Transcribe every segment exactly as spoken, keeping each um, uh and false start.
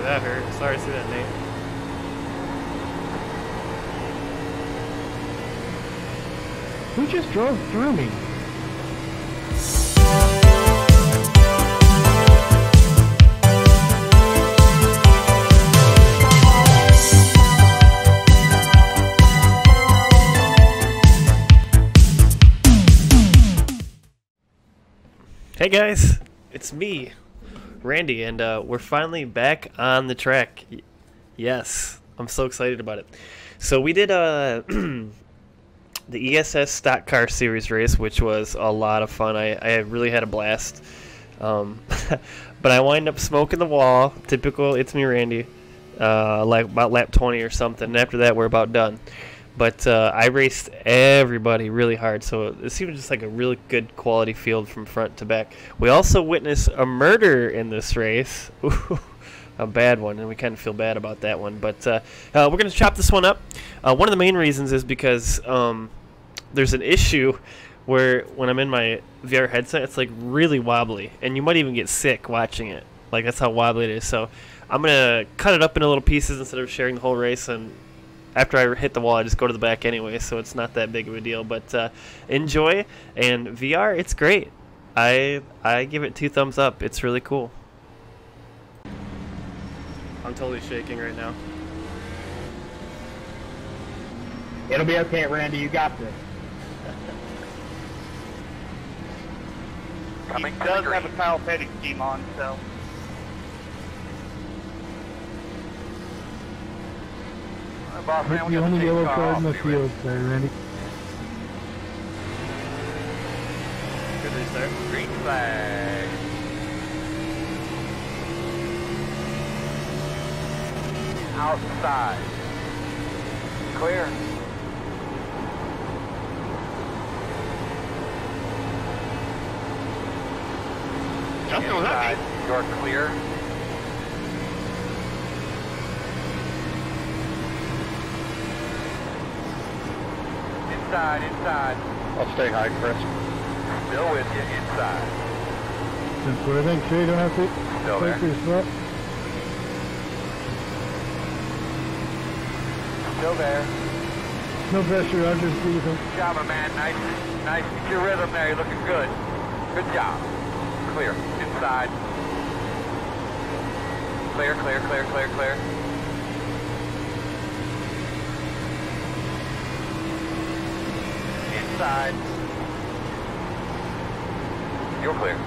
that hurt. Sorry to see that, Nate. Who just drove through me? Hey guys, it's me, Randy, and uh, we're finally back on the track. Y yes, I'm so excited about it. So we did uh, the E S S Stock Car Series race, which was a lot of fun. I, I really had a blast. Um, but I wind up smoking the wall. Typical, it's me, Randy. Uh, like about lap twenty or something. And after that, we're about done. But uh, I raced everybody really hard, so it seemed just like a really good quality field from front to back. We also witnessed a murder in this race. Ooh, a bad one, and we kind of feel bad about that one. But uh, uh, we're going to chop this one up. Uh, one of the main reasons is because um, there's an issue where when I'm in my V R headset, it's like really wobbly, and you might even get sick watching it. Like, that's how wobbly it is. So I'm going to cut it up into little pieces instead of sharing the whole race, and after I hit the wall, I just go to the back anyway, so it's not that big of a deal. But uh, enjoy, and V R, it's great. I I give it two thumbs up. It's really cool. I'm totally shaking right now. It'll be okay, Randy. You got this. He does have a Kyle Petty scheme on, so. Boss man, we The got only to take yellow the car card off in the me, field there, Randy. Good restart. Green flag. Outside. Clear. Just don't have Inside. You're clear. Inside, inside. I'll stay high, Chris. Still with you, inside. That's what I think. Sure, you don't have to Still wait there. for your spot. Still there. No pressure, Roger. See you soon. Good job, my man. Nice, nice. Get your rhythm there. You're looking good. Good job. Clear. Inside. Clear, clear, clear, clear, clear. Inside. You're clear.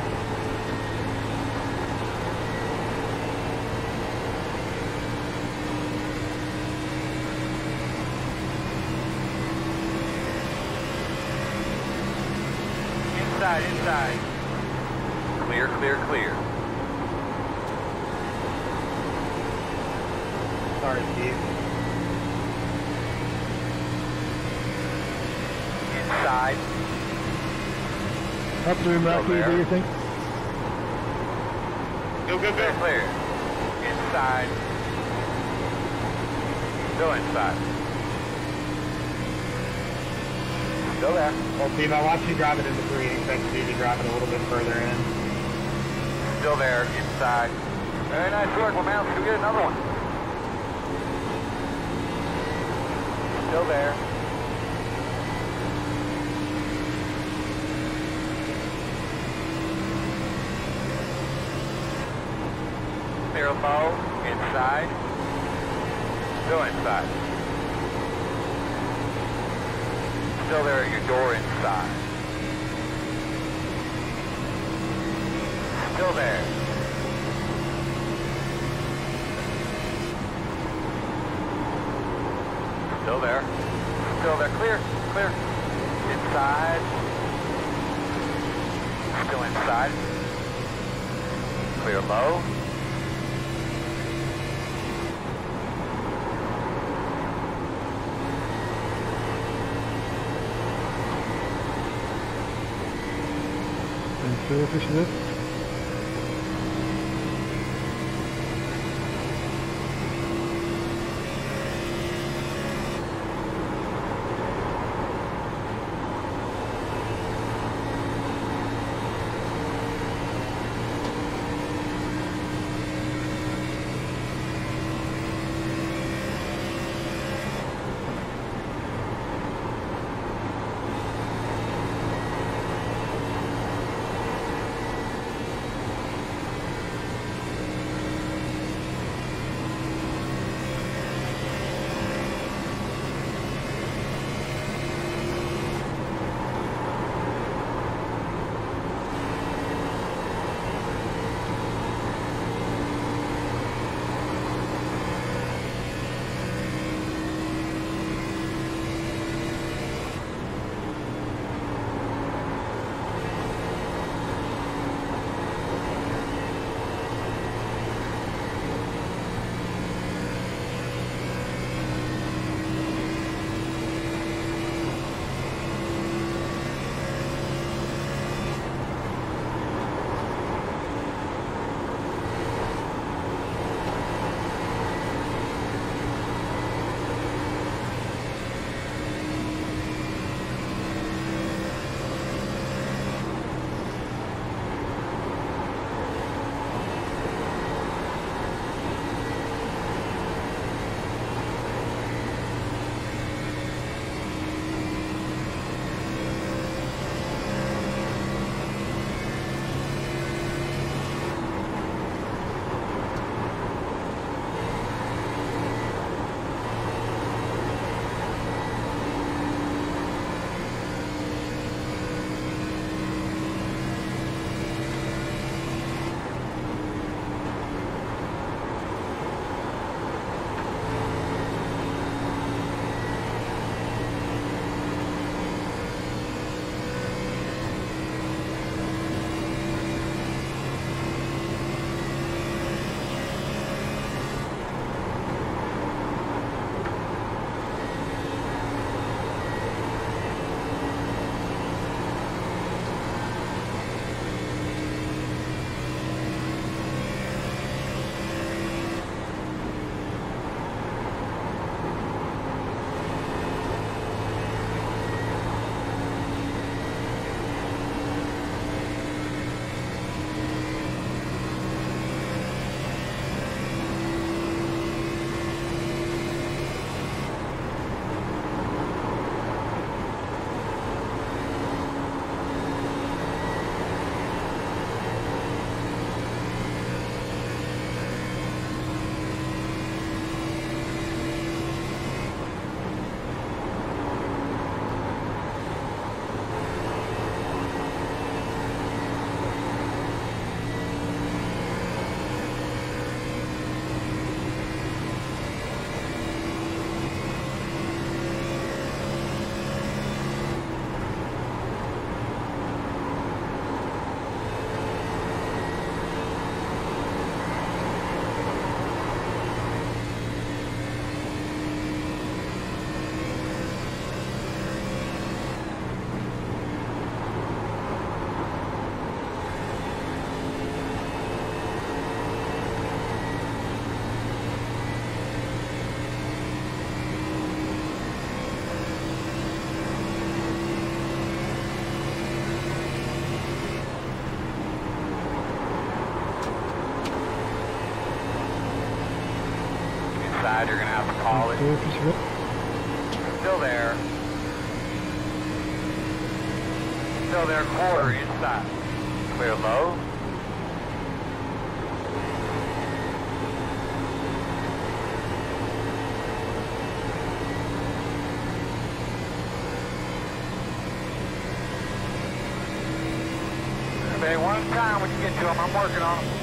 Inside, inside. Clear, clear, clear. Sorry, Steve. Inside. Up to him, Rocky. there. Do you think? Go, go, Clear, go. clear. Inside. Still inside. Still there. Well, Steve, I watched you drive it into three. Expect you to drive it a little bit further in. Still there. Inside. Very nice work, my man. Let's go get another one. Still there. Clear low. Inside. Still inside. Still there at your door inside. Still there. Still there. Still there. Clear. Clear. Inside. Still inside. Clear low. And so fish it. Still there. Still there, quarter inside. Clear low. Okay, one time we can get to them. I'm working on them.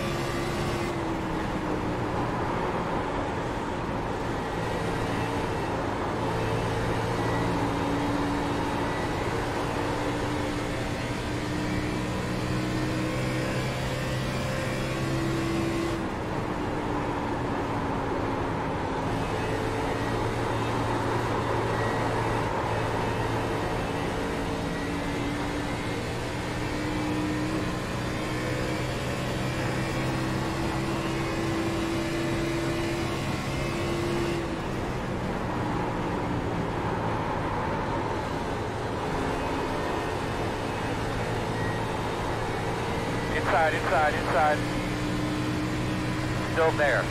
Inside, inside, inside. Still there.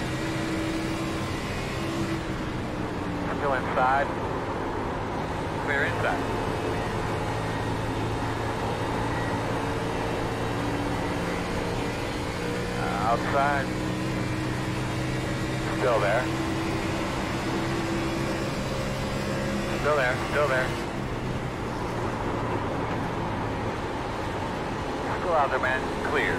Still inside. Clear inside. Uh, outside. Still there. Still there, still there. Still out there, man. Clear.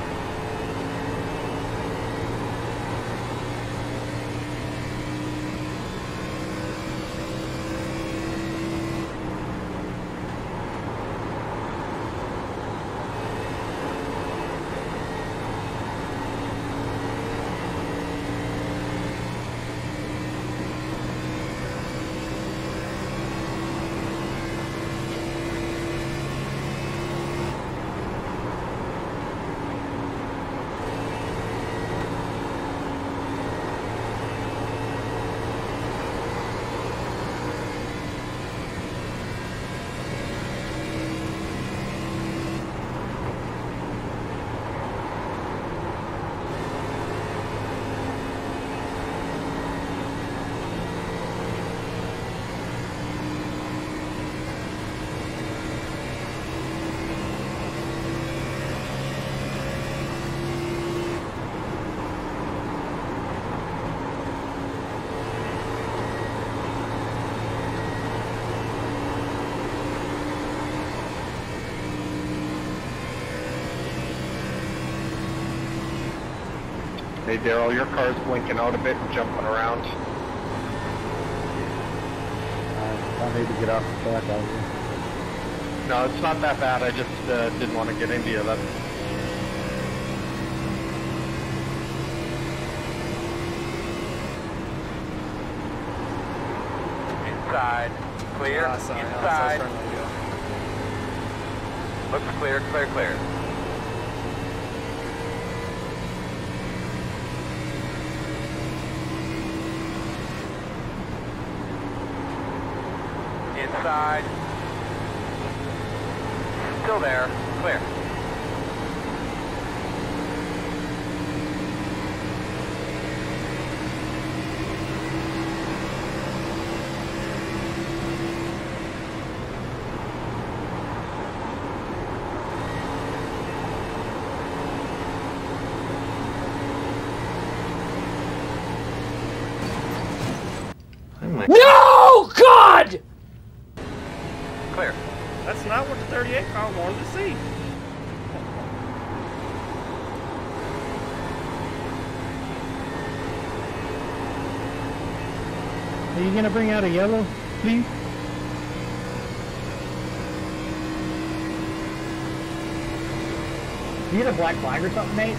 Hey Daryl, your car's blinking out a bit and jumping around. Uh, I need to get off the track out here. No, it's not that bad. I just uh, didn't want to get into you. That's Inside. Clear. Ah, sorry, Alex, I was inside. trying to let you go. Looks clear, clear, clear. Inside. Still there. Clear. No, God! Clear. That's not what the thirty-eight car wanted to see. Are you gonna bring out a yellow, please? You get a black flag or something, Nate?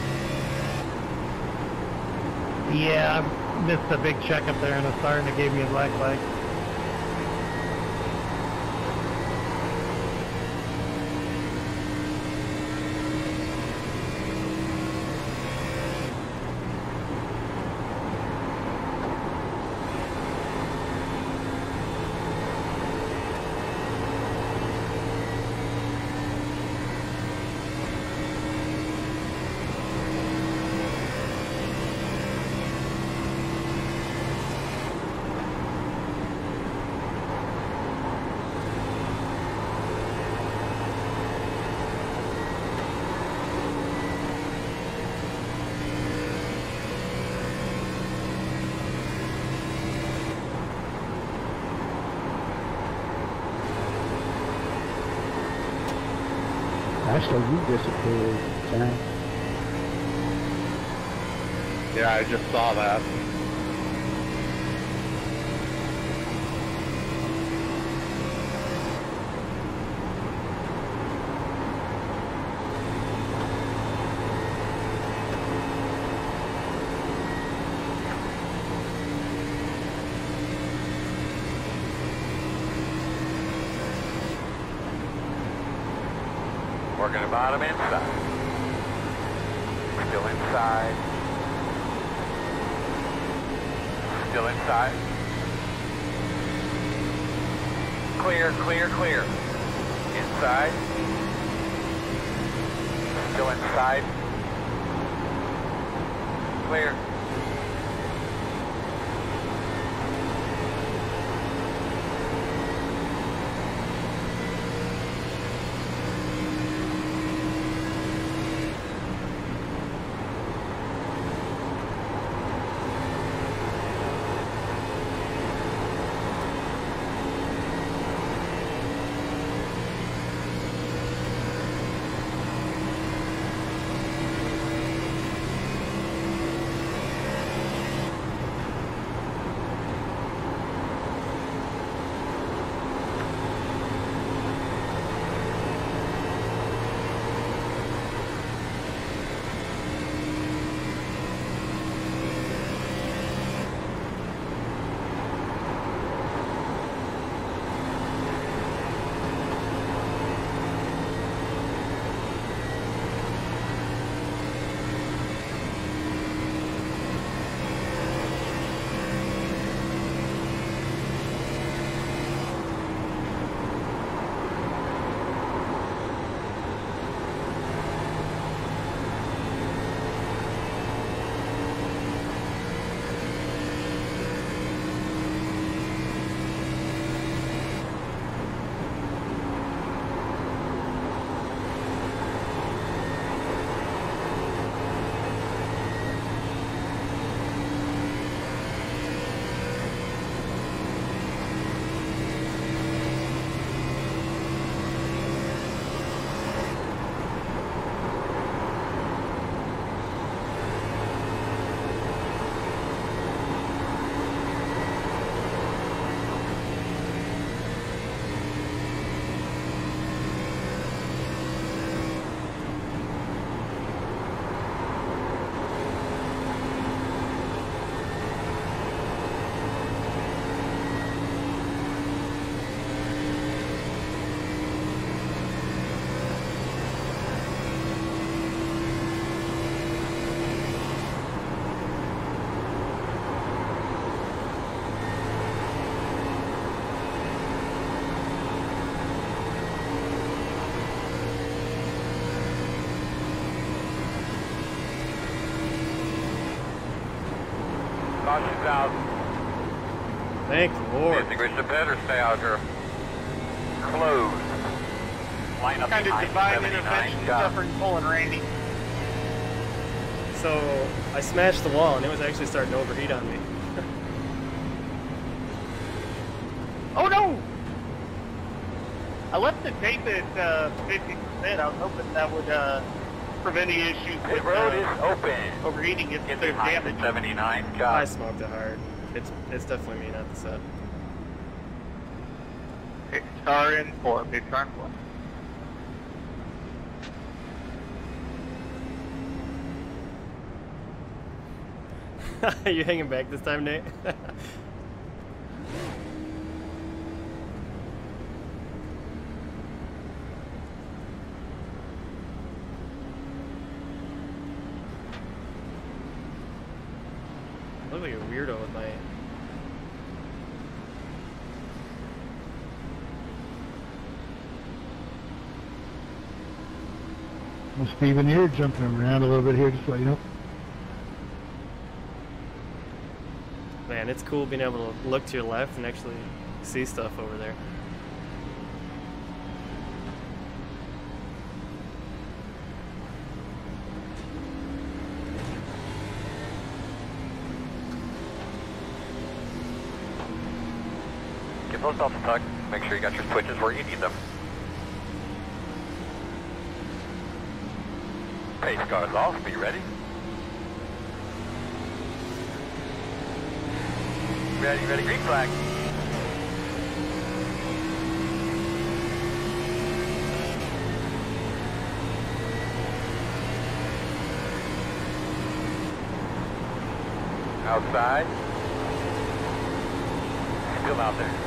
Yeah, I missed a big check up there and it's starting to give me a black flag. Actually, you disappeared, Sam. Yeah, I just saw that. Working the bottom inside. Still inside. Still inside. Clear, clear, clear. Inside. Still inside. Clear. Caution's out. Thank the Lord. Distinguished better stay out here. Closed. Line up Kind of behind divine seventy-nine. intervention, Job. Jeffrey pulling Randy. So I smashed the wall and it was actually starting to overheat on me. Oh no! I left the tape at uh, fifty percent. I was hoping that would uh, prevent any issues Pit with road uh, is open. overheating if Get there's behind damage. seventy-nine. I Job. smoked it hard. It's it's definitely me, not the set. Big car in four, big car in four. Are you hanging back this time, Nate? I look like a weirdo with my... Well, Steven, you're jumping around a little bit here, just so you know. Man, it's cool being able to look to your left and actually see stuff over there. Get those off the tuck. Make sure you got your switches where you need them. Pace car's off. Be ready. Ready, ready, green flag. Outside. Still out there.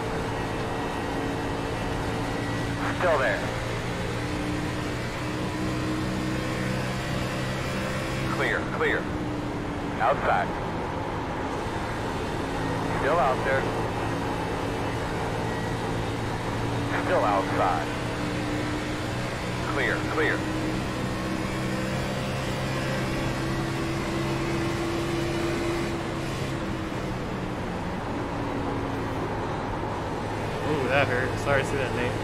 Still there. Clear, clear. Outside. Still out there. Still outside. Clear, clear. Ooh, that hurt. Sorry to see that, Nate.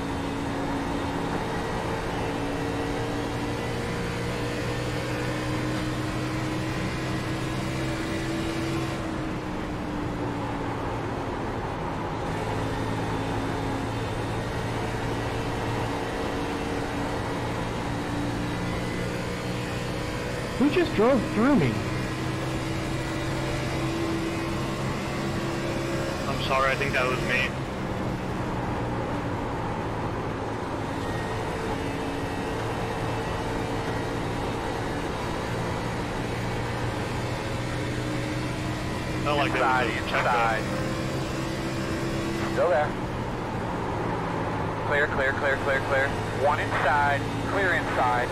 Who just drove through me? I'm sorry, I think that was me. Felt like Inside, that was a inside. Still there. Clear, clear, clear, clear, clear. One inside. Clear inside.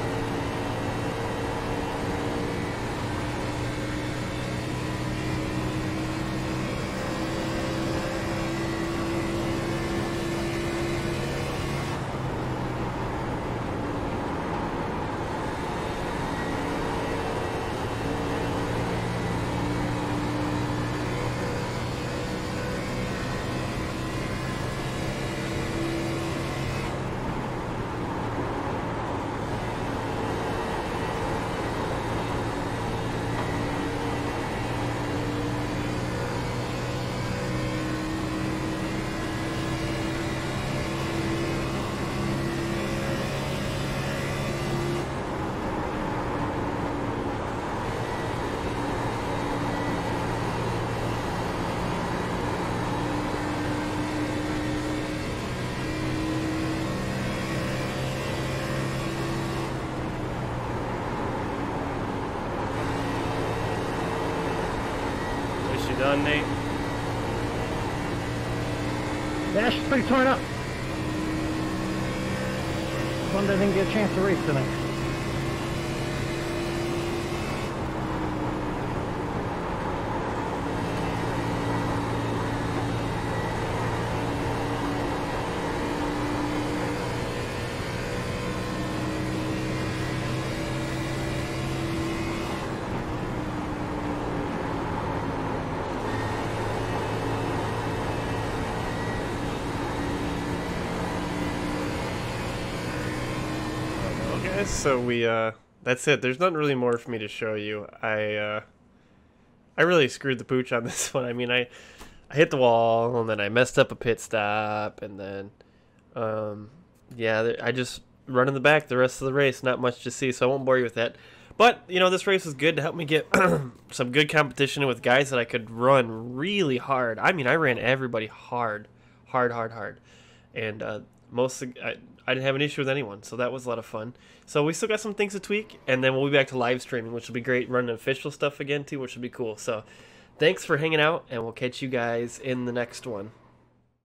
Done, Nate? Dash is pretty torn up. Wonder I didn't get a chance to race tonight. So we, uh, that's it. There's nothing really more for me to show you. I, uh, I really screwed the pooch on this one. I mean, I, I hit the wall, and then I messed up a pit stop, and then, um, yeah, I just run in the back the rest of the race. Not much to see, so I won't bore you with that. But, you know, this race was good to help me get some good competition with guys that I could run really hard. I mean, I ran everybody hard, hard, hard, hard. And, uh, most, I, I didn't have an issue with anyone, so that was a lot of fun. So we still got some things to tweak, and then we'll be back to live streaming, which will be great, running official stuff again, too, which will be cool. So thanks for hanging out, and we'll catch you guys in the next one.